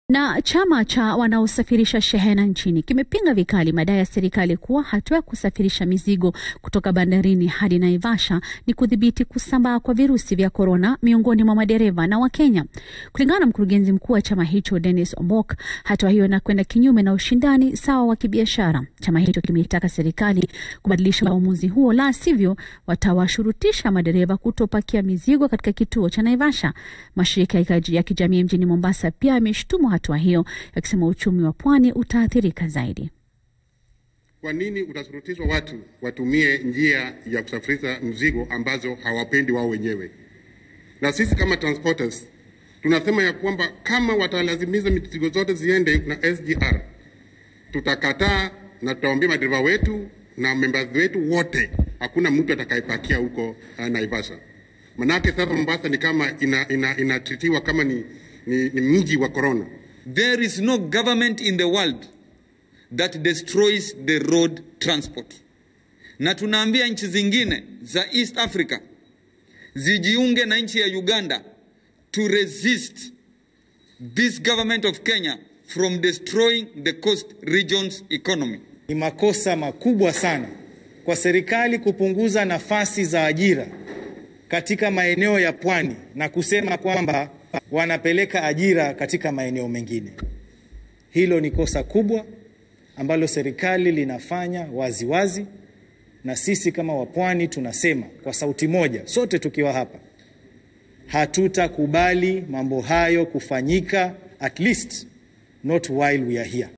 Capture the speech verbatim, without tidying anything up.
Na chama cha wanaosafirisha shehena nchini kimepinga vikali madai ya serikali kuwa hatua ya kusafirisha mizigo kutoka bandarini hadi Naivasha ni kudhibiti kusambaa kwa virusi vya korona miongoni mwa madereva na Wakenya. Kulingana na mkurugenzi mkuu wa chama hicho Dennis Ombok, hatua hiyo inakwenda kinyume na ushindani sawa wa kibiashara. Chama hicho kimetaka serikali kubadilisha uamuzi huo, la sivyo watawashurutisha madereva kutopakia mizigo katika kituo cha Naivasha. Mashirika ya kijamii mjini Mombasa pia yameshtumu hatua hiyo, yakisema uchumi wa pwani utaathirika zaidi. Kwa nini utasurutishwa watu watumie njia ya kusafirisha mzigo ambazo hawapendi wao wenyewe? Na sisi kama transporters tunasema ya kwamba kama watalazimiza mizigo zote ziende na S G R, tutakataa na tutaambia madereva wetu na members wetu wote hakuna mtu atakayepakia huko uh, Naivasha. Manake sasa Mombasa ni kama ina ina inatritiwa kama ni ni, ni mji wa corona. There is no government in the world that destroys the road transport. Na tunaambia nchi zingine za East Africa zijiunge na nchi ya Uganda to resist this government of Kenya from destroying the coast region's economy. Ni makosa makubwa sana kwa serikali kupunguza nafasi za ajira katika maeneo ya pwani na kusema kwamba wanapeleka ajira katika maeneo mengine. Hilo ni kosa kubwa ambalo serikali linafanya wazi wazi, na sisi kama wapwani tunasema kwa sauti moja, sote tukiwa hapa, hatutakubali mambo hayo kufanyika, at least not while we are here.